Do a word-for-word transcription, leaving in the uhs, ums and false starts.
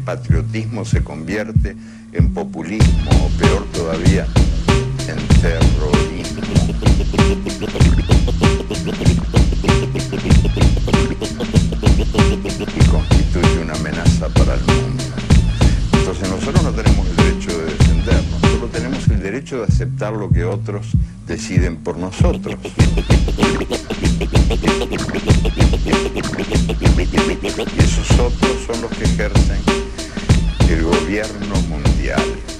patriotismo se convierte en populismo, o peor todavía, en terrorismo. Y constituye una amenaza para el mundo. Entonces nosotros no tenemos el derecho de defendernos, solo tenemos el derecho de aceptar lo que otros deciden por nosotros. Y esos otros son los que ejercen el gobierno mundial.